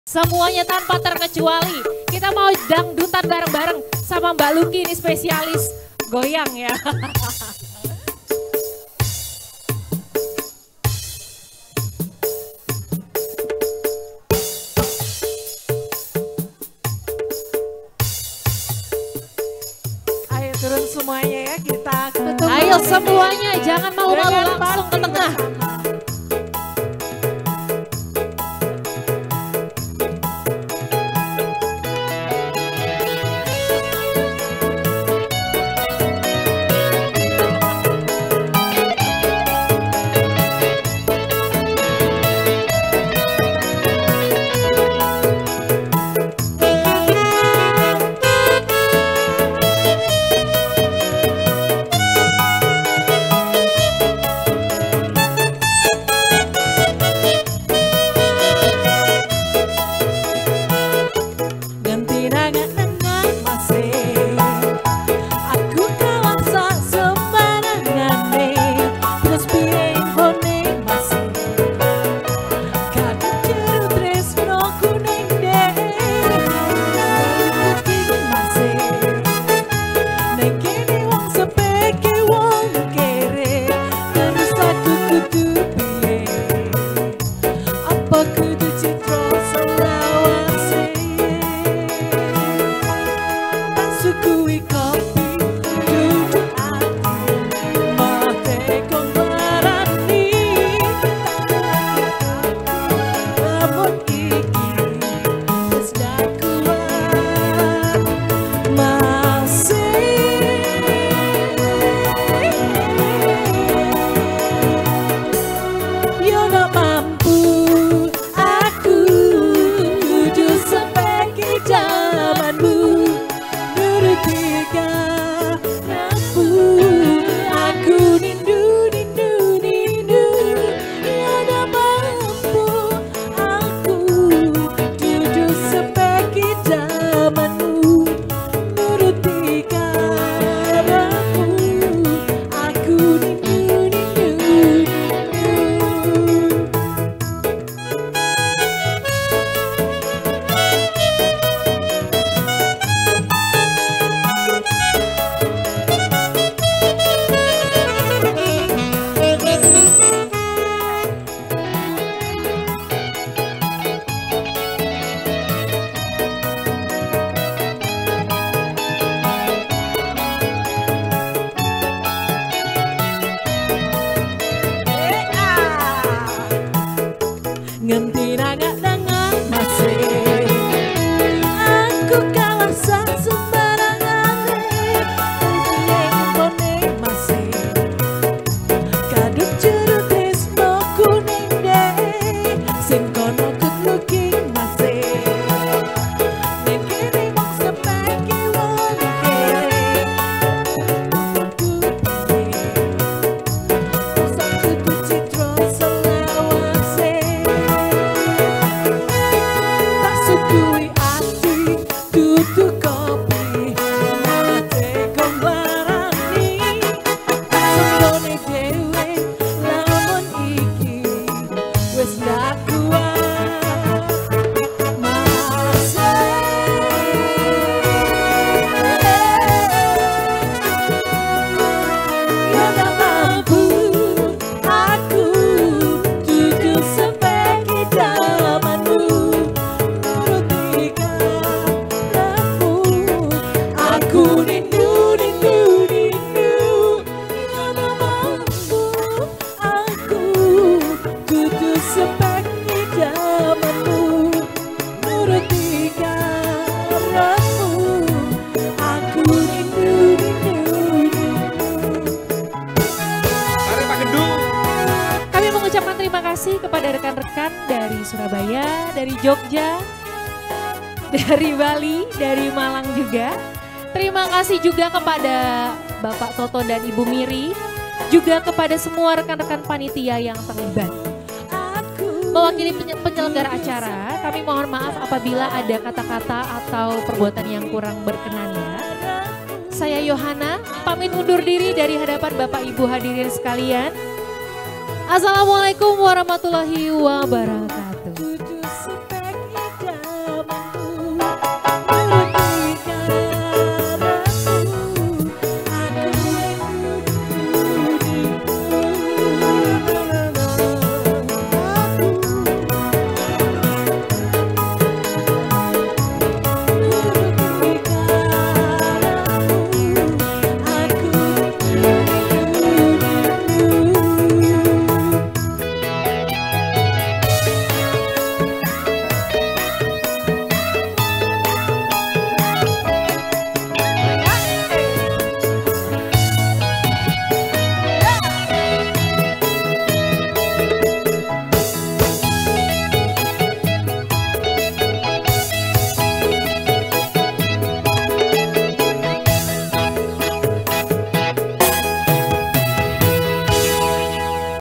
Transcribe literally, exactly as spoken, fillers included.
Semuanya tanpa terkecuali. Kita mau dangdutan bareng-bareng sama Mbak Luki ini spesialis goyang ya. Ayo turun semuanya ya, kita ketemu. Ayo semuanya, jangan malu-malu, langsung ke tengah. Kepada rekan-rekan dari Surabaya, dari Jogja, dari Bali, dari Malang juga. Terima kasih juga kepada Bapak Toto dan Ibu Miri, juga kepada semua rekan-rekan panitia yang terlibat. Mewakili penyelenggara acara, kami mohon maaf apabila ada kata-kata atau perbuatan yang kurang berkenan ya. Saya Yohana, pamit undur diri dari hadapan Bapak Ibu hadirin sekalian. Assalamualaikum warahmatullahi wabarakatuh.